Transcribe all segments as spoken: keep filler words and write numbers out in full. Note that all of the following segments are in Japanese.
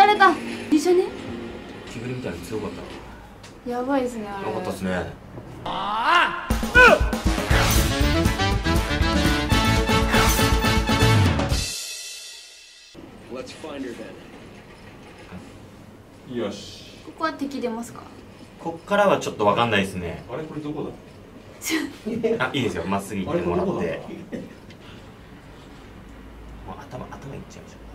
たれた。一緒ね。 着ぐるみたいに強かった。 やばいですね、あれ。 よかったですね。 ああ。 よし。 ここは敵出ますか。 こっからはちょっとわかんないですね。 あれこれどこだ。 あ、いいですよ。まっすぐ行ってもらって。もうあれこれど頭頭いっちゃいましょ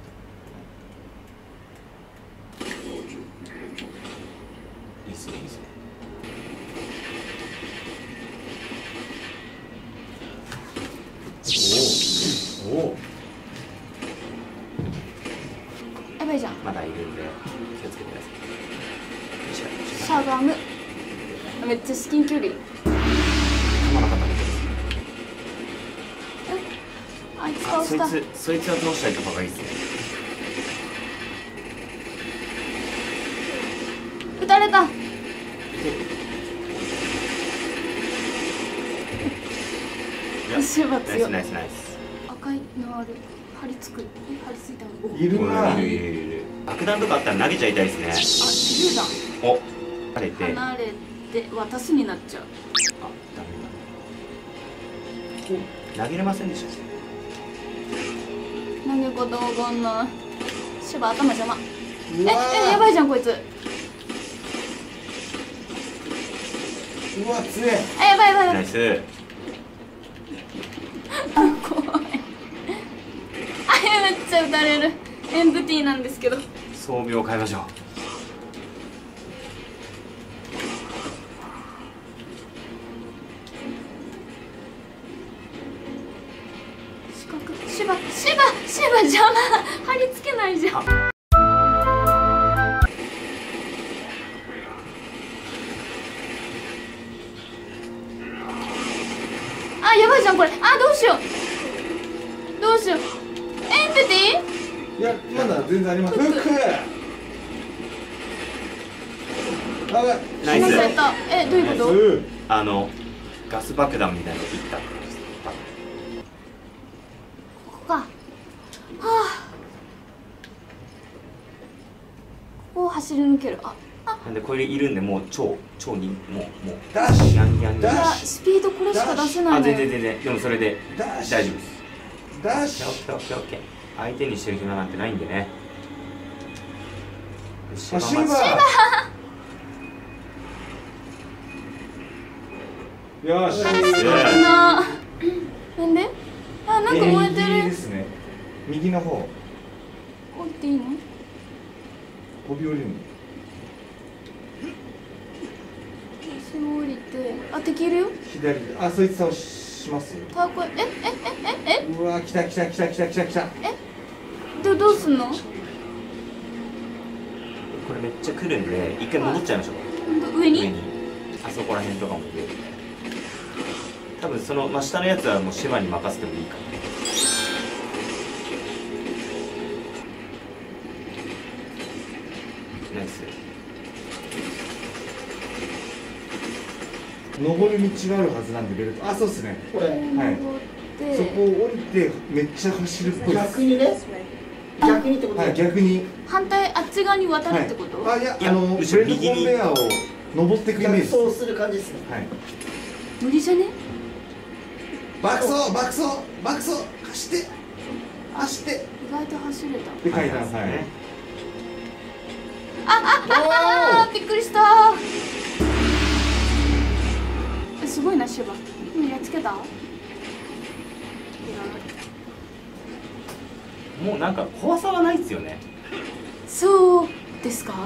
う。いいっすね、いいっすね。 おお。 やばいじゃん。 まだいるんで気をつけてください。 しゃがむ。めっちゃ至近距離。 噛まなかったみたいです。 あいつ倒した。 そいつそいつは倒したりとかがいいですね。 撃たれた。シュバ強い。 ナイスナイスナイス。 赤いのある。張り付く。張り付いたの。 いるな。 いるいるいる。爆弾とかあったら投げちゃいたいですね。 あ、自由だ。 お、離れて。 離れて渡すになっちゃう。 あ、ダメだ。投げれませんでした。 投げ子道具の。シュバ頭邪魔。 うえ、 わえ、やばいじゃんこいつ。 うわ強え。 あ、やばいやばいやばい。 ナイス。 怖い。あ、めっちゃ撃たれる。エンプティーなんですけど。 装備を変えましょう。 四角。シュバ、シュバ、シュバ邪魔。貼り付けないじゃん。あ、やばいじゃんこれ。あ、どうしよう。どうしよう。エンプティー？ いやまだ全然あります。フック。あばい。 ナイス離された。え、どういうこと？ うんあのガス爆弾みたいなのいった。 ここか。はあ。ここを走り抜ける。あ、あ。 なんでこれいるんでもう超超にもうもうダッシュギャンギャンギャン。 いや、 ダッシュスピードこれしか出せないあ、 のよ。 全然全然。でもそれでダッシュ大丈夫です。 ダッシオッケーオッケーオッケー。相手にしてる暇なんてないんでね。 ュ。あシーバー。よし。 な。なんで？あ、なんか燃えて右でる。 すね。右の方。 降りていいの？ 飛び降りるの。 私も降りて。あ、敵いるよ。 左で。あ、そいつ倒します。 タコ、え、え、え、え、え、 うわ来た来た来た来た来た来た。 ど、どうすんの？ これめっちゃ来るんで一回戻っちゃいましょう。 上に？ 上に。あそこら辺とかも上。多分その真下のやつはもうシバに任せてもいいかな。ナイス。 登る道があるはずなんでベルト。あ、そうですね。これ。はい。 登っそこて。 を降りてめっちゃ走るっぽいです。 逆にね、逆にってことはい、逆に。 反対、あっち側に渡るってこと？ はい、あ、いや、 いやあの、ベ後ろルトコンベヤーを登っていくイメージです。 そうする感じですね。 はい。 無理じゃね？ 爆走、爆走、爆走、走って。走って。 意外と走れた。 で、階段、はい。 あー、びっくりした。え、すごいな、シュバ。うん、やっつけた？ もうなんか怖さはないですよね。 そうですか？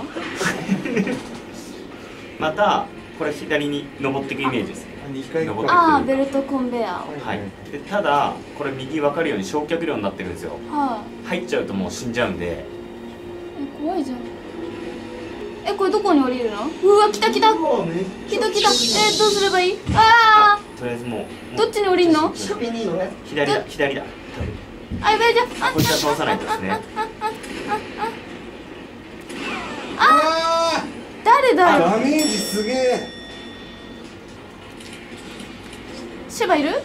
またこれ左に登っていくイメージですね。 二回登ってああ、ベルトコンベヤーを。 はい。でただこれ右分かるように焼却量になってるんですよ。 は入っちゃうともう死んじゃうんで。 い。え、怖いじゃん。え、これどこに降りるの？うわ、来た来た。来た来た。え、どうすればいい？あとりあえずもうあ、どっちに降りんの？ シャピニーのね、 左だ左だ。 あ、やばいじゃん。あ、 こいつは倒さないとですね。 あ誰だよ。 ダメージすげえ。 シュバいる？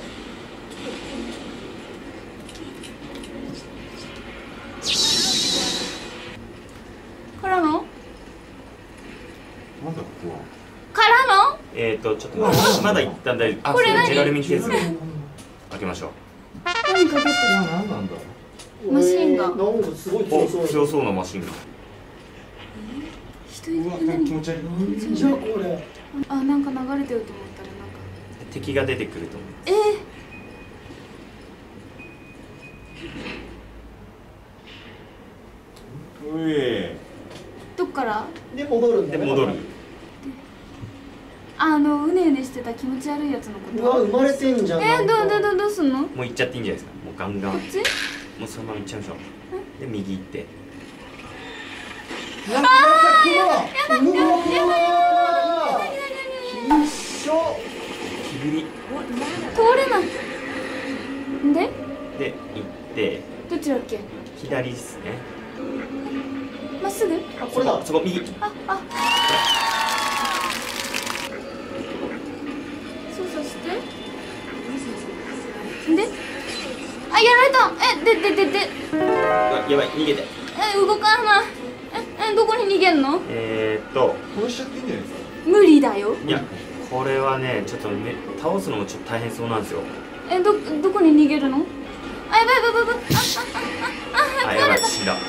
なんだここは。 からのえーとちょっとまだまだ一旦大丈夫。あ、 これ何ジェラルミンケース開けましょう。 何か出てる。 あ、なんなんだ。 マシンがなんかすごいお、 強そう。 強そうなマシンが。 人いうわ、 る。何気持ち悪い。 なんじゃこれ。 あ、なんか流れてると思ったらなんか敵が出てくると思う。 えー、 うえ。 どっからで戻るんだね。 で戻る。 あのうねうねしてた気持ち悪いやつのこうわ、 と。 生まれてんじゃん。 えー、どうどうどううどうすんの？こもう行っちゃっていいんじゃないですか。もうガンガン。もっち？ うそのまま行っちゃいましょう。で右行って。 なんかなんか雲。うわー。一緒。 着ぐり通れない。んでで行ってどっちだっけ？ 左ですね。 まっすぐ？ あ、これだ。 そこ右。 ああ。操作して。んで？あ、やられた。え、でででで。 うわやばい逃げて。 え、動かない。え、え、どこに逃げんの？ えーっと殺しちゃっていいんじゃないですか。 無理だよ。 いやこれはねちょっとね倒すのもちょっと大変そうなんですよ。 え、どどこに逃げるの？あ、やばいやばいやばい。あ、あ、あ、あ、 あやばい死んだ。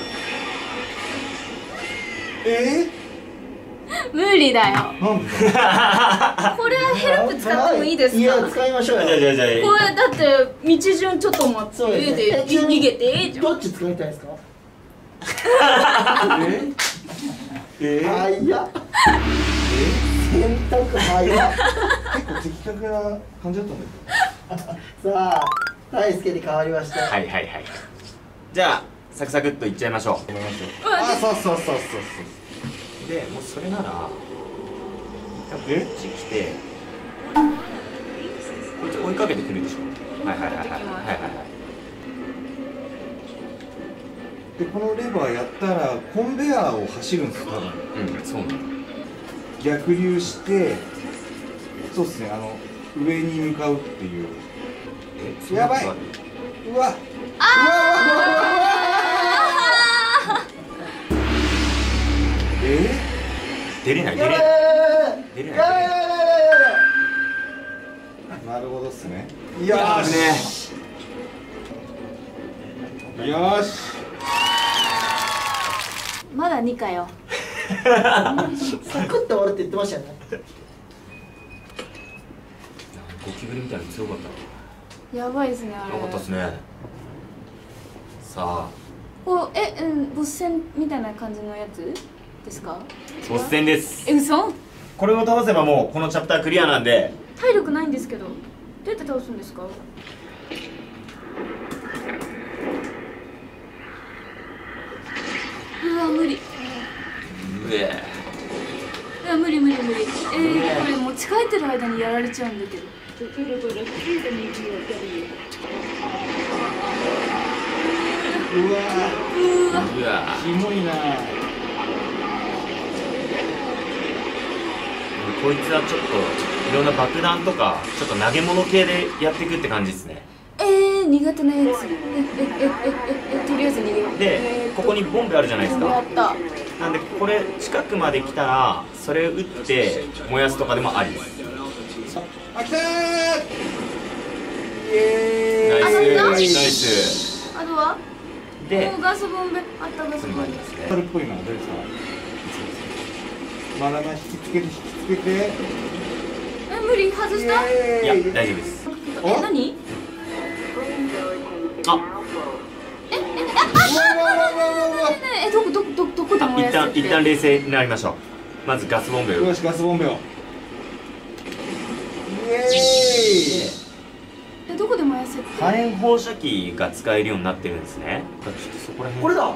え無理だよ。 ー、なんでだ。 これはヘルプ使ってもいいですか？ いや、使いましょうよ。 じゃあじゃあじゃあこれだって道順ちょっと待って。 そうですねで逃げて。 どっち使いたいですか？ ええー、 あ、いや。選択早っ。 結構的確な感じだったんださあ、大輔に変わりました。 はいはいはい。じゃあサクサクっといっちゃいましょけど。思いましょう。あ、そうそうそうそうそう。 う。でもうそれなら一旦こっち来てこいつ追いかけてくるでしょ。はいはいはいはいはいはいはい。 でこのレバーやったらコンベヤーを走るんですよ多分。 うんそうなの。 逆流してそうですね、あの上に向かうっていう。 えそんなやばい。 ことある？ うわえ出れない出れない出れない出れない。 ー、なるほどっすね。よよーしね。 しよーし。 まだにかよ。 サクッと終わるって言ってましたよね。 ゴキブリみたいなの強かったな。 やばいですねあれ。 よかったですね。さあこうえうんボス戦みたいな感じのやつですか？ ボス戦です。 え、嘘？ これを倒せばもうこのチャプタークリアなんで。 体力ないんですけど。どうやって倒すんですか？うわ無理。 うえいや無理無理無理。えー、これ持ち帰ってる間にやられちゃうんだけど。 うわうわ。 うわー、キモいな。 こいつはちょっといろんな爆弾とかちょっと投げ物系でやっていくって感じですね。 えー、苦手なやつ。ええええええとりあえず逃げよう。 でここにボンベあるじゃないですか。 やった。 なんでこれ近くまで来たらそれ撃って燃やすとかでもありです。 あ、来たー。イエーイ。 ナイスナイあそれだス。 あとは？ でもうガスボンベあったガスこれボンベ。 もありますね。 それっぽいな、どうですか。まだま引きつけて引きつけて。 え、無理外した？ いやイエーイ。 大丈夫です。 え、何？ あうわうわうわうわうわ。 ねえ、どこどこどこどこであ燃やすって？ 一旦一旦冷静になりましょう。まずガスボンベをよし、ガスボンベを。イエーイ。 え、どこで燃やすって？ 火炎放射器が使えるようになってるんですね。ちょっとそこら辺これだ。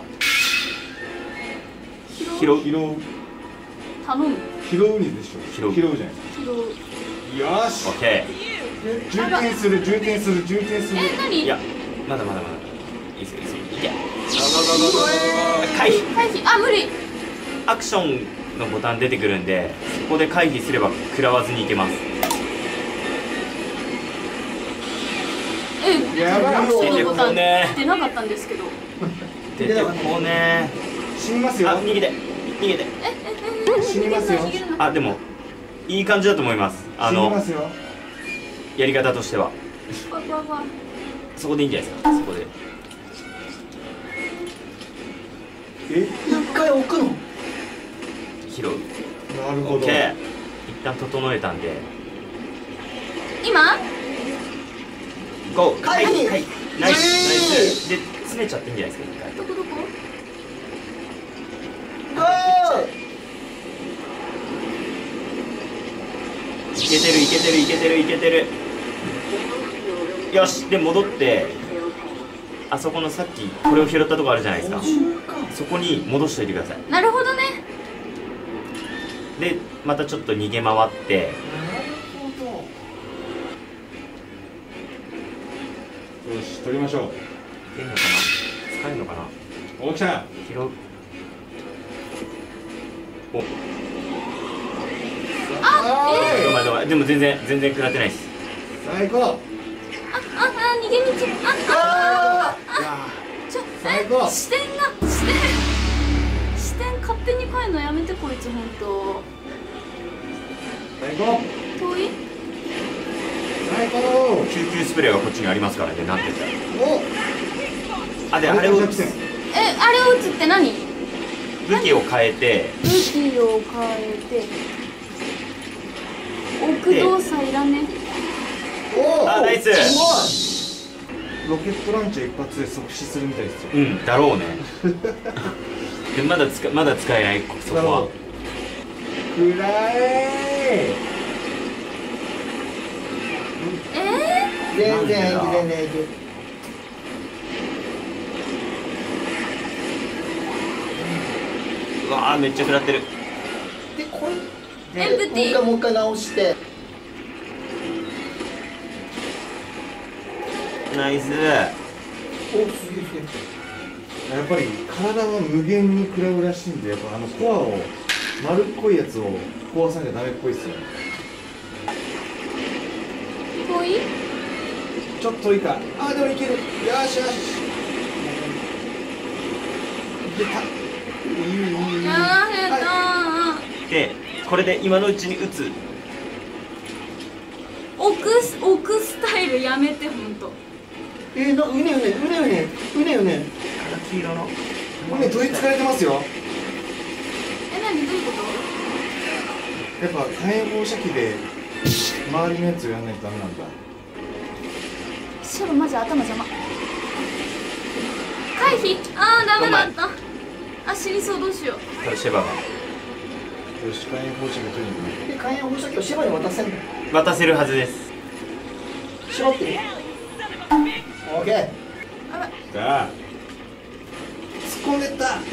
拾う拾う。 頼む。 拾うにでしょ。 拾う拾うじゃない。 拾う。 よーし。 オッケ充填する、充填する、充填する。 え、何？ ー。いやまだまだまだいいですよいいですよいけ。回避回避。あ、無理。 アクションのボタン出てくるんでそこで回避すれば食らわずにいけます。 え、 やばいアクションのボタンね出なかったんですけど。 出てこうね。 死にますよ。 あ逃げて逃げて。 死死にますよ。 逃げるな。 あ、でもいい感じだと思います。あ死にのますよ。 やり方としては怖い怖い怖い。 そこでいいんじゃないですか。そこでえ、一回置くの？ 拾う。 なるほど。 オッケー。一旦整えたんで今ゴー。 回避はい、はい、ナイス、 えーナイスで詰めちゃっていいんじゃないですか。一回どこどこ？ ゴー！ いけてるいけてるいけてるいけてる。よし、で戻ってあそこのさっきこれを拾ったとこあるじゃないですか。そこに戻しておいてください。 なるほどね。 でまたちょっと逃げ回ってよし、取りましょう。 いけんのかな、使えるのかな。 お、来た。 拾う。お、 あ、えどうもどうも。でも全然全然食らってないです。 最高。 ー、あ、あ、あ、逃げ道。あ、あ、あ、 いやちょ、 最高え、視点が、視点、視点勝手に変えるのやめてこいつ、ほんと。 最高。 遠い？ 最高。 救急スプレーがこっちにありますからね。なんて言ったらお。 あ、であれを武作戦。 え、あれを撃つって何？ 器を変えて武器を変えて置く動作いらね。 おあ、ナイス。 すロケットランチャー一発で即死するみたいですよ。 うんだろうね。でまだ使まだ使えないそこは。 くらええごい。全然平気全然平気。 うわーめっちゃ食らってる。 でこれエンプティーもう一回もう一回直して。 ナイス。 お、すげえすげえ。 やっぱり体は無限に食らうらしいんで、やっぱあのコアを丸っこいやつを壊さなきゃダメっぽいですよ。 ー、遠い？ ちょっといいか。あ、でもいける。よしよし。いけた。いいいいいいいい。 やられたー。 でこれで今のうちに打つ。 置くス、置くスタイルやめて、ほんと。 えー、なんかうねうねうねうねうねうね。 黄色のもうね、取りつかれてますよ。 え、なにどういうこやっぱ火炎放射器で周りのやつをやんないとダメなんだ。 と？シャバマジ頭邪魔。回避。あー、ダメだった。あ、死にそう、どうしよう。 これシェバがよし、火炎放射器取りに行くね。 で火炎放射器をシバに渡せんの。 渡せるはずです。 絞ってみ。オッケー。 あら、 さあ、突っ込んでった。 やっ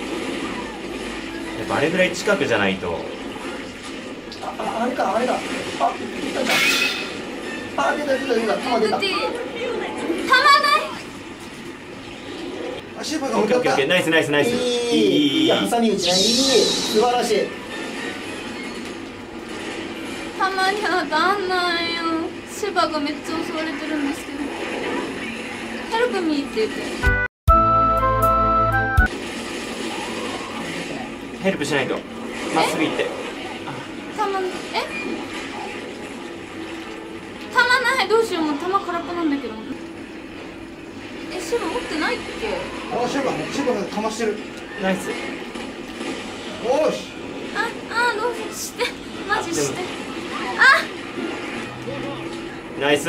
ぱあれぐらい近くじゃないと。 あ、あ、あれかあれだ。あ、来たんだ。あ、出た出た出た。弾出た。 エンプティー。たまない。 あ、シェバがオッケーオッケーオッケー。 向かった。 ナイスナイスナイス。いいいいいいいい。 や、挟み撃ちね。いい。素晴らしい。 たまに当たんないよ。シェバがめっちゃ襲われてるんですけど。ヘルプミーって言って。 ヘルプしないと。まっすぐ行って。 たまん、えたまない。どうしよう、もう弾空っぽなんだけど。え、シェバ持ってないっけ？ あ、シェバ、シェバがかましてる。 ナイス。 おーし。 あ、あ、どうしよう、してマジして。 ナイス。 あ、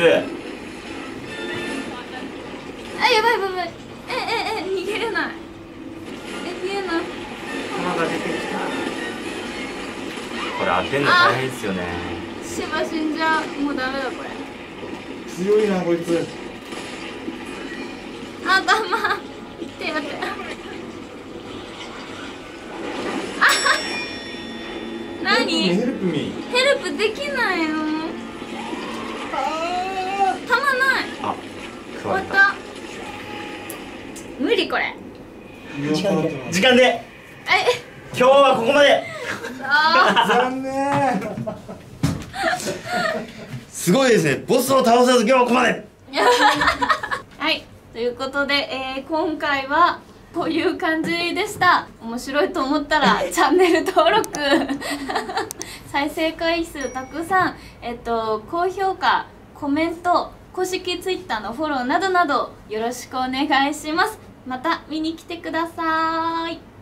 やばいやばいやばい。え、え、え、逃げれない。え、逃げれない。 弾が出てきた。これ当てんの大変っすよね。 シェバ死んじゃう。もうダメだこれ。 強いな、こいつ。 あ、弾いってやって。あは何？ ヘルプミー。 ヘルプできないの。弾ない。 あ、食終わっわれた。 た。無理これ。 時間で時間で。 え、 今日はここまで。 あ残念。 すごいですね。ボスを倒さず今日はここまで。 ーはい。ということで、えー、今回はこういう感じでした。面白いと思ったらチャンネル登録再生回数たくさん、えっと高評価、コメント、公式ツイッターのフォローなどなどよろしくお願いします。また見に来てください。